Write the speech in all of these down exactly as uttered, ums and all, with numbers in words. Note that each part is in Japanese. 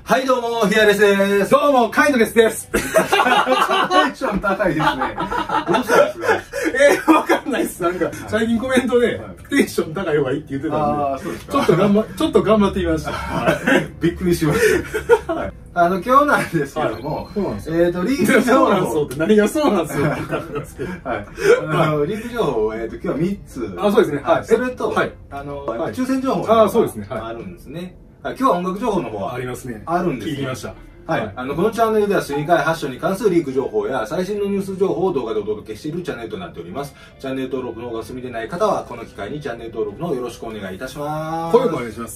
はいどうも、ヒアレスです。 どうも、カイトですです。 テンション高いですね。どうしたんですか？ えー、わかんないです。なんか、最近コメントで、テンション高い方がいいって言ってたんで、 ああ、そうですか。 ちょっと頑張、ちょっと頑張ってみました。 びっくりしました。はい。あの、今日なんですけども、 そうなんですえっと、陸上そうなんですよって、何がそうなんですよって感じなんですけど。 はい。あの、陸上を、えっと、今日はみっつ。 あ、そうですね。 はい。それと、 はい。 あの、 はい抽選情報ああ、そうですね。はい。 あるんですね。はい。今日は音楽情報の方はありますね。 あるんです。 聞きました。 はい。あの、このチャンネルではスニーカーやファッションに関するリーク情報や最新のニュース情報を動画でお届けしているチャンネルとなっております。チャンネル登録の方が済みでない方は、この機会にチャンネル登録のよろしくお願いいたします。 声もお願いします。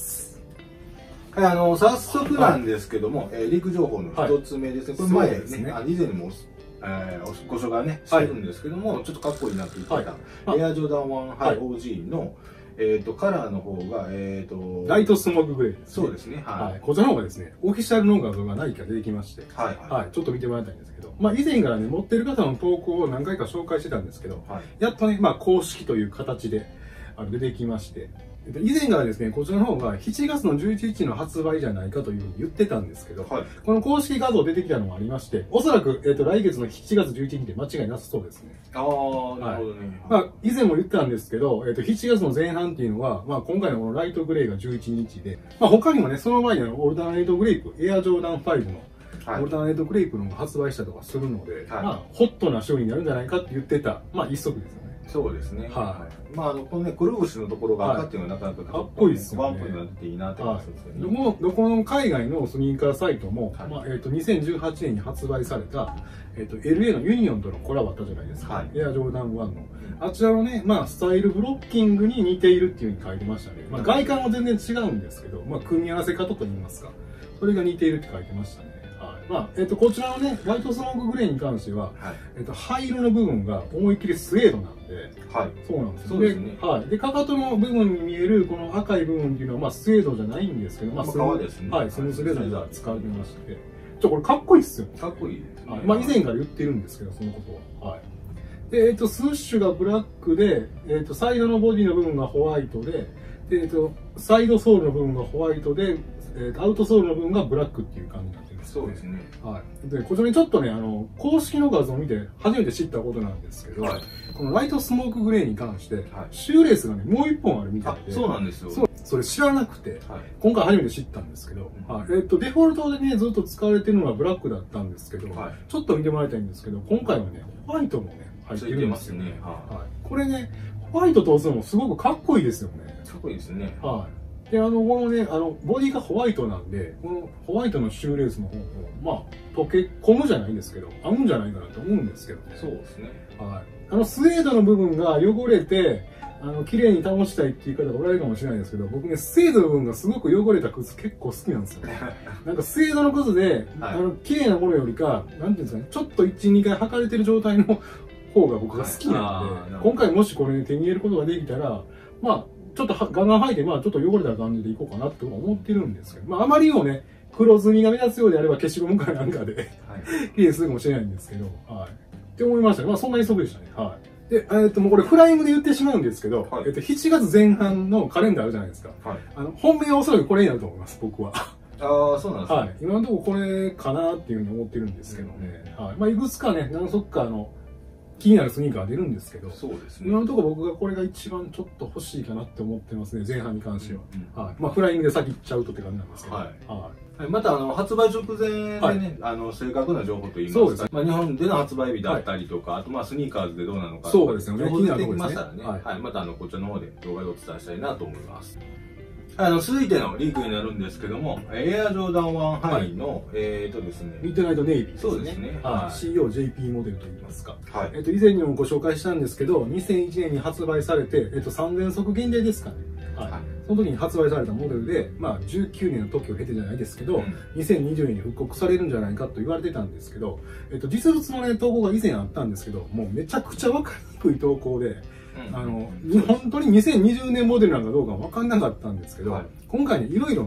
はい、あの、早速なんですけども、はい、えー、リーク情報の一つ目ですね。はい、これ前ね、ねあ以前にも、えー、ご紹介ね、してるんですけども、はい、ちょっとかっこいいなと言ってた、はい、エアジョーダンワンハイ オージー の、えっと、カラーの方が、えっと、 ライトスモークグレーです、ね。 そうですね。 はい。はい、こちらの方がですね、オフィシャルの画像が何か出てきまして、はい、はい。はい。ちょっと見てもらいたいんですけど、まあ以前からね、持ってる方の投稿を何回か紹介してたんですけど、はい、やっとね、まあ公式という形であの出てきまして、以前からですね、こちらの方がしちがつのじゅういちにちの発売じゃないかというふうに言ってたんですけど、はい、この公式画像出てきたのもありまして、おそらく、えっと、来月のしちがつじゅういちにちで間違いなさそうですね。 ああ、なるほどね。 はい、まあ、以前も言ったんですけど、えっと、しちがつの前半っていうのは、まあ、今回のこのライトグレーがじゅういちにちで、まあ、他にもね、その前にあの、オルタナネートグレープ、エアジョーダンファイブの、はい、オルタナネートグレープの発売したとかするので、はい、まあ、ホットな商品になるんじゃないかって言ってた、まあ、一足ですよね。 そうですね。 はい。 まあ、あの、このね、くるぶしのところが赤っていうのはなかなかかっこいいですよね。 ワンポイントになっていいなって思いますよね。 どこの、どこの海外のスニーカーサイトも、はい、まあ、えっと、にせんじゅうはちねんに発売された、えっと、エルエー のユニオンとのコラボあったじゃないですか。はい、エアジョーダンワンの。あちらのね、まあ、スタイルブロッキングに似ているっていうふうに書いてましたね。まあ、外観は全然違うんですけど、まあ、組み合わせ方といいますか。それが似ているって書いてましたね。まあ、えっと、こちらのね、ライトスモークグレーに関しては、はい、えっと、灰色の部分が思いっきりスウェードなんで、はい。そうなんですよ。そうですね。はい。で、かかとの部分に見える、この赤い部分っていうのは、まあ、スウェードじゃないんですけど、まあ、スムーズ、ね、はい、スムーズレザーが使われてまして、ちょ、これかっこいいっすよ。 かっこいいですね。 はい。まあ、以前から言ってるんですけど、そのことは。はい。で、えっと、スッシュがブラックで、えっと、サイドのボディの部分がホワイトで、で、えっと、サイドソールの部分がホワイトで、えー、アウトソールの部分がブラックっていう感じになってます、ね。そうですね。はい。で、こちらにちょっとね、あの、公式の画像を見て初めて知ったことなんですけど、はい、このライトスモークグレーに関して、はい、シューレースがね、もう一本あるみたいで。 そうなんですよ。 そう。それ知らなくて、はい、今回初めて知ったんですけど、うん、はい。えっと、デフォルトでね、ずっと使われてるのがブラックだったんですけど、はい、ちょっと見てもらいたいんですけど、今回はね、ホワイトもね、入ってるんですよね。はい。はい、これね、ホワイト通すのもすごくかっこいいですよね。 かっこいいですね。 はい。で、あの、このね、あの、ボディがホワイトなんで、このホワイトのシューレースの方も、まあ、溶け込むじゃないんですけど、合うんじゃないかなと思うんですけどね。 そうですね。 はい。あの、スウェードの部分が汚れて、あの、綺麗に保ちたいっていう方がおられるかもしれないですけど、僕ね、スウェードの部分がすごく汚れた靴結構好きなんですよね。なんかスウェードの靴で、はい、あの、綺麗なものよりか、なんていうんですかね、ちょっといち、にかい履かれてる状態の方が僕が好きなんで、今回もしこれ、ね、手に入れることができたら、まあ、ちょっとガンガン履いて、まあちょっと汚れた感じでいこうかなと思ってるんですけど、まああまりにもね、黒ずみが目立つようであれば消しゴムかなんかで、はい、綺麗にするかもしれないんですけど、はい。って思いましたね。まあそんな急ぎでしたね。はい。で、えっともうこれフライングで言ってしまうんですけど、はい、えっとしちがつぜん半のカレンダーあるじゃないですか。はい。あの、本命はおそらくこれになると思います、僕は。 ああ、そうなんですね。 はい。今のところこれかなっていうふうに思ってるんですけどね。うん、はい。まあいくつかね、何足かあの、気になるスニーカー出るんですけど、そうですね。今のところ僕がこれが一番ちょっと欲しいかなって思ってますね、前半に関しては。うんうん、はい。まあ、フライングで先行っちゃうとって感じなんですけど。はい。はい。 また、あの、発売直前でね、はい、あの、正確な情報といいますか、そうですね。まあ、日本での発売日だったりとか、はい、あと、まあ、スニーカーズでどうなのか、 そうですよね。 情報出てきましたらね、はい、はい。また、あの、こちらの方で動画でお伝えしたいなと思います。あの、続いてのリークになるんですけども、エアジョーダンワンハイの、はい、えっとですね、 ミッドナイトネイビーですね。 そうですね。 はい。シーオージェーピー モデルといいますか。はい。えっと、以前にもご紹介したんですけど、にせんいちねんに発売されて、えっと、さんぜんそく限定ですかね。はい。はい、その時に発売されたモデルで、まあ、じゅうきゅうねんの時を経てじゃないですけど、うん、にせんにじゅうねんに復刻されるんじゃないかと言われてたんですけど、えっと、実物のね、投稿が以前あったんですけど、もうめちゃくちゃわかりにくい投稿で、あの、本当ににせんにじゅうねんモデルなんかどうか分かんなかったんですけど、はい、今回ね、いろいろね、あの、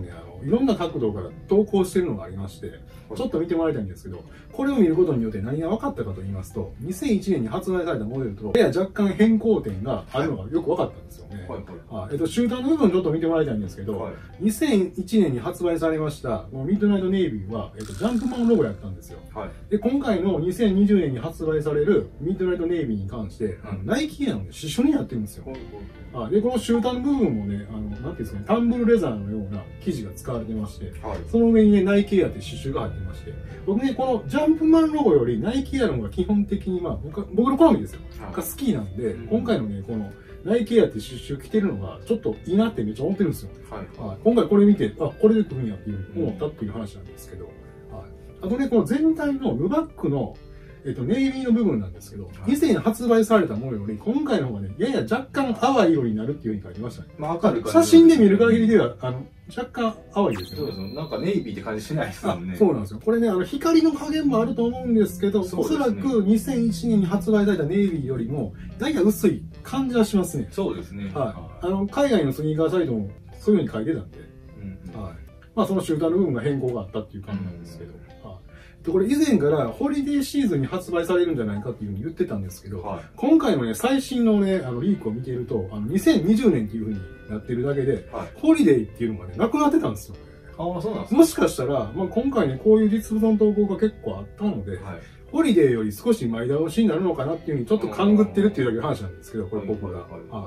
いろんな角度から投稿してるのがありまして、ちょっと見てもらいたいんですけど、これを見ることによって何が分かったかと言いますと、にせんいちねんに発売されたモデルと、やや若干変更点があるのがよく分かったんですよね。はいはい。えっと、シューターの部分ちょっと見てもらいたいんですけど、はい、にせんいちねんに発売されました、このミッドナイトネイビーは、えっと、ジャンプマンロゴやったんですよ。はい、で、今回のにせんにじゅうねんに発売されるミッドナイトネイビーに関して、あのナイキエアの刺繍になってるんですよ。はい、で、このシューターの部分もね、あの、なんていうんですかね、タンブルレザーのような生地が使われてまして、はい、その上にね、ナイキエアって刺繍が入ってまして、僕ね、このジャンプマンロゴよりナイキエアの方が基本的に、まあ、僕僕の好みですよ。はい、が好きなんで、うん、今回のね、このナイキエアって刺繍着てるのが、ちょっといいなってめっちゃ思ってるんですよ。はいはい、今回これ見て、あ、これで来るんやっていうふうに思ったっていう話なんですけど、はい、あとね、この全体のヌバックの、えっと、ネイビーの部分なんですけど、はい、以前発売されたものより、今回の方がね、やや若干淡い色になるっていうふうに書いてましたね。まあ、明るい感じ。写真で見る限りでは、あの、若干淡いですよね。 そうですね。なんかネイビーって感じしないですもんね。 そうなんですよ。これね、あの、光の加減もあると思うんですけど、ね、おそらくにせんいちねんに発売されたネイビーよりも、やや薄い感じはしますね。 そうですね。 はい。あの、海外のスニーカーサイトもそういうふうに書いてたんで、うんうん、はい。まあ、そのシューターの部分が変更があったっていう感じなんですけど、うん、はい。でこれ以前からホリデーシーズンに発売されるんじゃないかっていうふうに言ってたんですけど、はい、今回のね、最新のね、あのリークを見ていると、あのにせんにじゅうねんっていうふうになってるだけで、はい、ホリデーっていうのがね、なくなってたんですよね。 ああ、そうなんですか。 もしかしたら、まあ、今回ね、こういう実物の投稿が結構あったので、はい、ホリデーより少し前倒しになるのかなっていうふうにちょっと勘ぐってるっていうだけの話なんですけど、これ僕が。はい、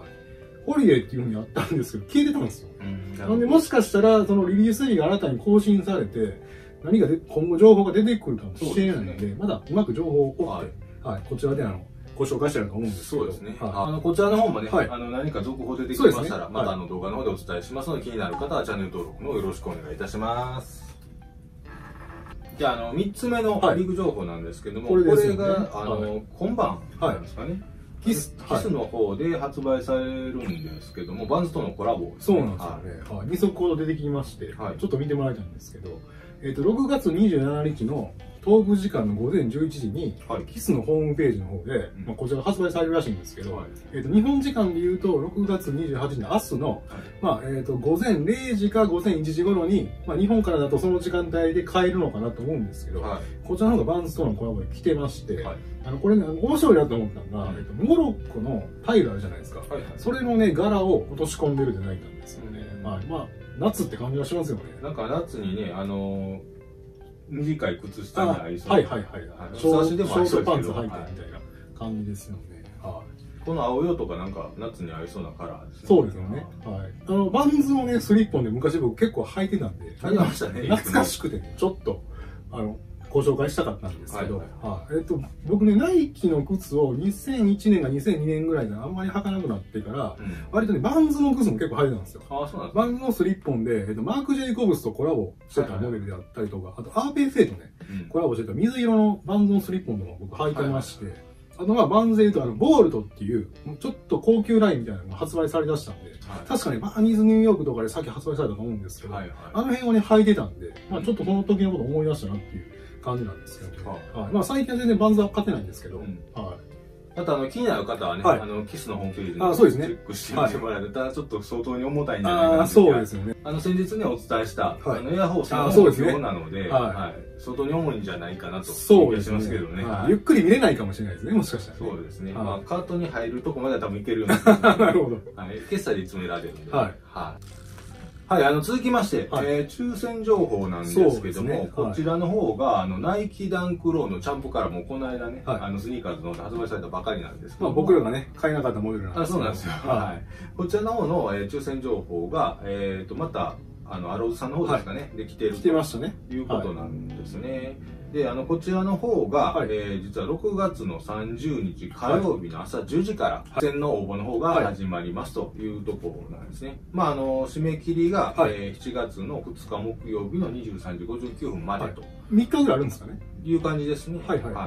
ホリデーっていうふうにあったんですけど、消えてたんですよ。うん、なので、もしかしたら、そのリリース日が新たに更新されて、何かで今後情報が出てくるかもしれないので、でね、まだうまく情報を追って、はい、はい、こちらであのご紹介したいと思うんですけど、 そうですね。はい、あのこちらの方もね、はい、あの何か続報出てきましたら、ね、またあの動画の方でお伝えしますので、気になる方はチャンネル登録のよろしくお願いいたします。じゃあ、あのみっつめのリーグ情報なんですけども、はい、これがあの、はい、今晩なんですかね。はい、キス、キスの方で発売されるんですけども、バンズとのコラボですね。 そうなんですよね。はい、に足ほど出てきまして、はい、ちょっと見てもらいたいんですけど、えっと、ろくがつにじゅうしちにちの東部時間のごぜんじゅういちじに、はい、キスのホームページの方で、うん、まあこちらが発売されるらしいんですけど、はい、えっと、日本時間で言うと、ろくがつにじゅうはちにちの明日の、はい、まあ、えっと、ごぜんれいじかごぜんいちじ頃に、まあ、日本からだとその時間帯で買えるのかなと思うんですけど、はい、こちらの方がバンズとのコラボで来てまして、はい、あの、これね、面白いなと思ったのが、うん、えっと、モロッコのタイルあるじゃないですか。はいはい、それのね、柄を落とし込んでるじゃないかんですよね。うん、まあ、まあ、夏って感じがしますよね。 なんか夏にね、あのー、短い靴下に合いそう。 はいはいはい。ショートパンツ履いてみたいな感じですよね。はい。 この青色とかなんか夏に合いそうなカラーですね。 そうですよね。はい。あの、バンズをね、スリッポンで昔僕結構履いてたんで。 履いてましたね。 懐かしくてね、ちょっと、あの、ご紹介したかったんですけど、はい。えっと、僕ね、ナイキの靴をにせんいちねんかにせんにねんぐらいであんまり履かなくなってから、うん、割とね、バンズの靴も結構履いてたんですよ。 ああ、そうなんですか。バンズのスリッポンで、えっと、マーク・ジェイコブスとコラボしてたモデルであったりとか、あと、アーペーフェイとね、うん、コラボしてた水色のバンズのスリッポンとか僕履いてまして、あとまあバンズで言うとあのボールトっていうちょっと高級ラインみたいなのが発売されだしたんで、はい、確かにバーニーズニューヨークとかでさっき発売されたと思うんですけど、はいはい、あの辺をね履いてたんで、まあ、ちょっとその時のことを思い出したなっていう感じなんですけど、ね、はいはい、まあ最近は全然バンズは買ってないんですけど、うん、はい。 あとあの気になる方はね、はい、あのキスのホームページにチェックしてみてもらえたらちょっと相当に重たいんじゃないかなと。 そうですよね。 あの先日ねお伝えした、はい、あのエアホースの方法なので、はいはい、相当に重いんじゃないかなとそう気がしますけどね。 はい、ゆっくり見れないかもしれないですね、もしかしたら、ね。 そうですね。はい、まあカートに入るとこまでは多分いけるような。 なるほど。 はい、決済で詰められるんで、ね。 はい。 はい。はい、あの続きまして、はい、えー、抽選情報なんですけども、ね、こちらの方が、あのナイキダンクローのチャンプからもこの間ね、はい、あのスニーカーズの発売されたばかりなんですけど、まあ、 僕らがね買えなかったモデルなんですけど、あ、そうなんですよ。はい、はい、こちらの方の、えー、抽選情報が、えっ、ー、とまたあのアローズさんの方ですかね、はい、で来ているということなんですね。で、あのこちらの方が、はい、えー、実はろくがつのさんじゅうにち火曜日の朝じゅうじから抽選の応募の方が始まりますというところなんですね。はい、まああの締め切りが、はい、えー、しちがつのふつか木曜日のにじゅうさんじごじゅうきゅうふんまでと、はい、 みっかぐらいあるんですかね。 いう感じですね。 はいはいはい。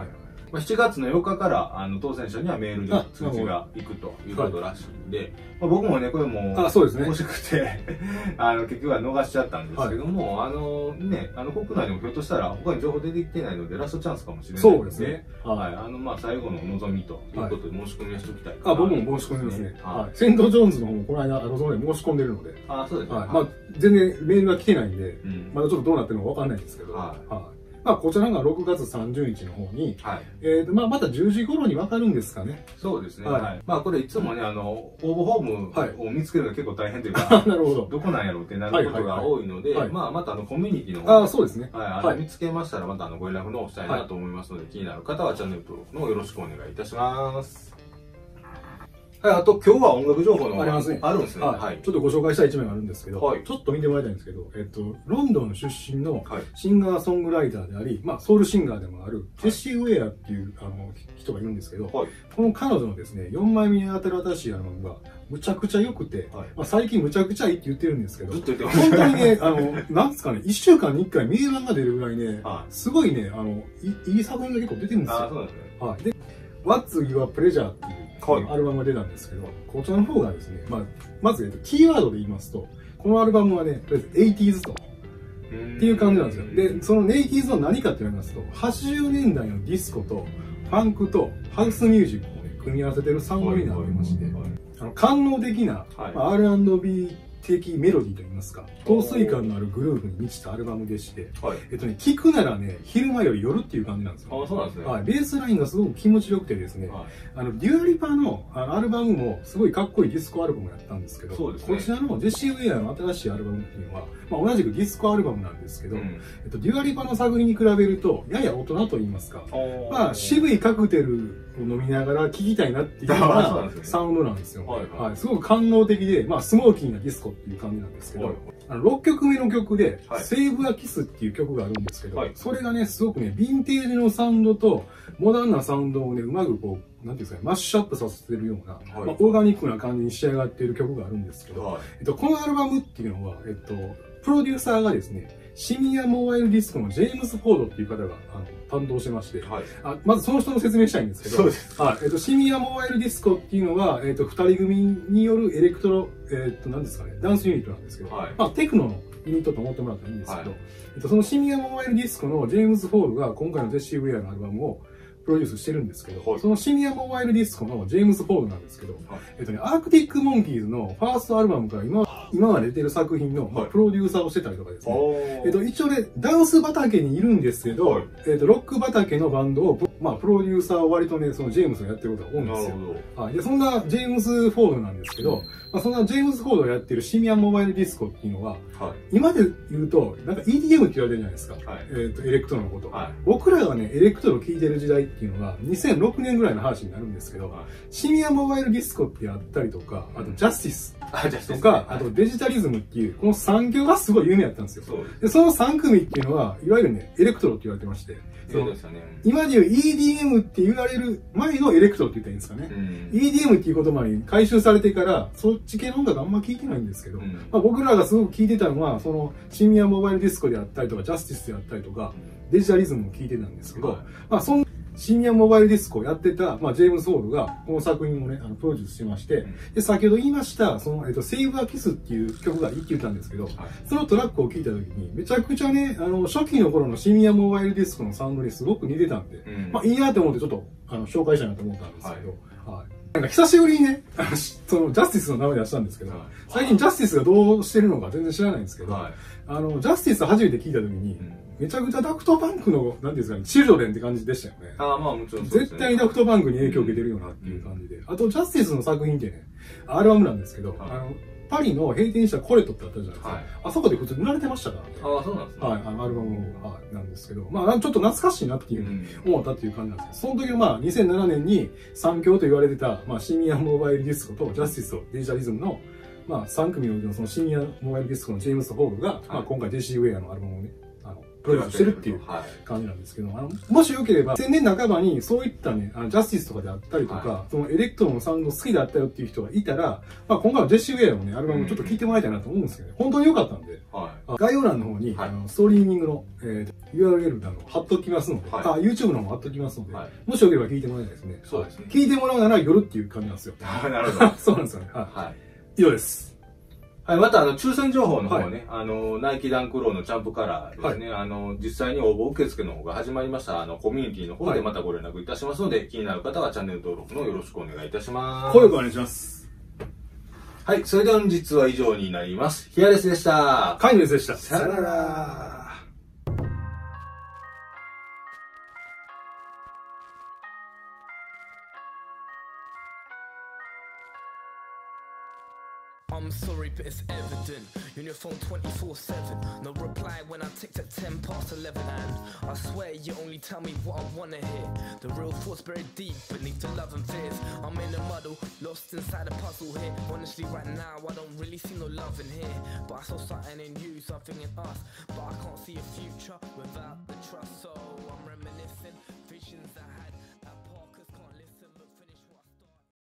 まあ、しちがつのよっかからあの当選者にはメールで通知がいくということらしいんで、まあ、僕もねこれもあそうですね欲しくてあの結局は逃しちゃったんですけども、はい、あのねあの国内でもひょっとしたら他に情報出てきてないのでラストチャンスかもしれないので、 そうですね、 はい、あのまあ最後の望みということで申し込みはしておきたいかな、 はい、あ僕も申し込みますね、はい、セント・ジョーンズの方もこの間アロゾンで申し込んでるので、 あそうですね、 はい、まあ全然メールが来てないんで、うん、まだちょっとどうなってるのかわかんないんですけど、はい、はい、まあこちらがろくがつさんじゅうにちの方に、はい、えーとまあまたじゅうじ頃に分かるんですかね。 そうですね。はいはい、まあこれいつもね、あの、応募フォームを見つけるのが結構大変というか、なるほど。どこなんやろうってなることが多いので、まあまたあのコミュニティの方あそうですね。 はい、あの見つけましたらまたあのご連絡の方したいなと思いますので、気になる方はチャンネル登録のよろしくお願いいたします。はい、あと今日は音楽情報のありますね。 あるんですね。 はい。ちょっとご紹介したい一面があるんですけど、はい、ちょっと見てもらいたいんですけど、えっと、ロンドン出身のシンガーソングライターであり、まあソウルシンガーでもある、ジェシー・ウェアっていうあの人がいるんですけど、はい、この彼女のですね、よんまいめに当たる新しいアルバムが、むちゃくちゃ良くて、はい、まあ最近むちゃくちゃいいって言ってるんですけど、ずっと言ってます。本当にね、あの、なんですかね、いっしゅうかんにいっかい名盤が出るぐらいね、はい、すごいね、あの、いいい作品が結構出てるんですよ。あ、そうなんですね。はい。で、What's Your Pleasure っていうアルバムが出たんですけど、こちらの方がですね、まあ、まず、えっと、キーワードで言いますと、このアルバムはね、とりあえず エイティーズ と。っていう感じなんですよ。で、その エイティーズ は何かって言いますと、はちじゅうねんだいのディスコと、ファンクとハウスミュージックをね、組み合わせてるサウンドになってまして、あの官能的な、はい、まあ、アールアンドビー 的メロディーといいますか、陶酔感のあるグルーヴに満ちたアルバムでして、はい、えっとね、聴くならね、昼間より夜っていう感じなんですよ。あ、そうなんですね。はい、ベースラインがすごく気持ちよくてですね、はい、あの、デュアリパのあのアルバムもすごいかっこいいディスコアルバムをやったんですけど、そうですね、こちらのジェシー・ウェアの新しいアルバムっていうのは、まあ、同じくディスコアルバムなんですけど、うん、えっと、デュアリパの作品に比べると、やや大人といいますか、まあ、渋いカクテルを飲みながら聴きたいなっていうようなサウンドなんですよ。はい、はい、すごく官能的で、まあ、スモーキーなディスコっていう感じなんですけど、はい、あのろっきょくめの曲で、はい、セーブ・ア・キスっていう曲があるんですけど、はい、それがね、すごくね、ヴィンテージのサウンドと、モダンなサウンドをね、うまくこう、なんていうんですかね、マッシュアップさせてるような、はい、まあ、オーガニックな感じに仕上がっている曲があるんですけど、はい、えっと、このアルバムっていうのは、えっと、プロデューサーがですね、シニアモバイルディスコのジェームズ・フォードっていう方があの担当してまして、はい、あまずその人の説明したいんですけど、そうです、はい、えっと、シニアモバイルディスコっていうのは、えっと、二人組によるエレクトロ、えっと、なんですかね、ダンスユニットなんですけど、はい、まあ、テクノのユニットと思ってもらったらいいんですけど、はい、えっと、そのシニアモバイルディスコのジェームズ・フォードが今回のジェシー・ウェアのアルバムをプロデュースしてるんですけど、はい、そのシニアモバイルディスコのジェームズ・フォードなんですけど、はい、えっとね、アークティック・モンキーズのファーストアルバムから今、今まで出てる作品の、はい、まあ、プロデューサーをしてたりとかですね、えっと、一応ね、ダンス畑にいるんですけど、はい、えっと、ロック畑のバンドを、まあ、プロデューサーを割とね、そのジェームズがやってることが多いんですよ。はい。で、そんなジェームズ・フォードなんですけど、うん、まあ、そんなジェームズ・フォードがやってるシニアモバイルディスコっていうのは、はい、今で言うと、なんか イーディーエム って言われてるじゃないですか。はい、えっと、エレクトロのこと。はい、僕らがね、エレクトロを聴いてる時代っていうのが、にせんろくねんぐらいの話になるんですけど、はい、シニアモバイルディスコってやったりとか、あとジャスティスとか、あとデジタリズムっていう、このさんきょうがすごい有名だったんですよ。で、そのさん組っていうのは、いわゆるね、エレクトロって言われてまして、そうですよね。今で言う イーディーエム って言われる前のエレクトロって言ったらいいんですかね。うん、イーディーエム っていう言葉に回収されてから、そっち系の音楽あんま聞いてないんですけど、うん、まあ僕らがすごく聞いてたのは、そのシニアモバイルディスコであったりとか、ジャスティスであったりとか、デジタリズムも聞いてたんですけど、はい、まあそんシニアモバイルディスコをやってた、まあ、ジェームズ・フォードが、この作品をね、あの、プロデュースしてまして、うん、で、先ほど言いました、その、えっと、セーブ・ア・キスっていう曲がいいって言ったんですけど、はい、そのトラックを聴いた時に、めちゃくちゃね、あの、初期の頃のシニアモバイルディスコのサウンドにすごく似てたんで、うん、まあ、いいなと思ってちょっと、あの、紹介したいなと思ったんですけど、はい。はい、なんか久しぶりにね、あの、その、ジャスティスの名前出したんですけど、はい、最近ジャスティスがどうしてるのか全然知らないんですけど、はい、あの、ジャスティス初めて聞いた時に、うん、めちゃくちゃダフトパンクの、なんていうんですかね、チルドレンって感じでしたよね。ああ、まあもちろんそうですね。絶対にダフトパンクに影響を受けてるよなっていう感じで。うん、あと、ジャスティスの作品ってね、アルバムなんですけど、はい、あの、パリの閉店したコレットってあったじゃないですか。はい、あそこで普通に売られてましたからね。ああ、そうなんですね。はい、あの、アルバム、はい、なんですけど、まあ、ちょっと懐かしいなっていうふうに思ったっていう感じなんですけど、その時はまあ、にせんななねんに三強と言われてた、まあ、シニアモバイルディスコとジャスティスとデジタリズムの、まあ、さん組のそのシニアモバイルディスコのジェームス・ホールが、はい、まあ、今回ジェシー・ウェアのアルバムをね、あの、ププロデュースしてるっていう感じなんですけど、あのもしよければせんねん半ばにそういったね、あのジャスティスとかであったりとか、はい、そのエレクトロンのサウンド好きだったよっていう人がいたら、まあ、今回はジェシー・ウェアのね、アルバムちょっと聴いてもらいたいなと思うんですけどね、本当に良かったんで、はい、概要欄の方に、はい、あのストリーミングの、えー、ユーアールエル あの貼っときますので、はい、あ YouTube の方も貼っときますので、はい、もしよければ聴いてもらいたいですね。そうですね。聴いてもらうなら夜っていう感じなんですよ。なるほど。そうなんですよね。はい。はい、以上です。 はい、またあの抽選情報の方ね、はい、あのナイキダンクローのチャンプカラーですね、はい、あの実際に応募受付の方が始まりました。あのコミュニティの方でまたご連絡いたしますので、はい、気になる方はチャンネル登録のよろしくお願いいたします。 ご協力お願いします。 はい、それでは本日は以上になります。ヒアレスでした。 カイネスでした。 さよなら。 I'm sorry, but it's evident. You're on your phone twenty-four seven. No reply when I ticked at ten past eleven. And I swear you only tell me what I wanna hear. The real thoughts buried deep beneath the love and fears. I'm in a muddle, lost inside a puzzle here. Honestly, right now, I don't really see no love in here. But I saw something in you, something in us. But I can't see a future without the trust.